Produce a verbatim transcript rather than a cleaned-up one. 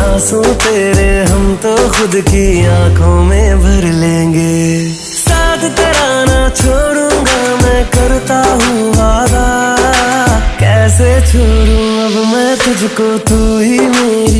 आंसू तेरे हम तो खुद की आंखों में भर लेंगे। साथ तेरा ना छोड़ूंगा मैं करता हूँ वादा, कैसे छोड़ूं अब मैं तुझको, तू ही मेरी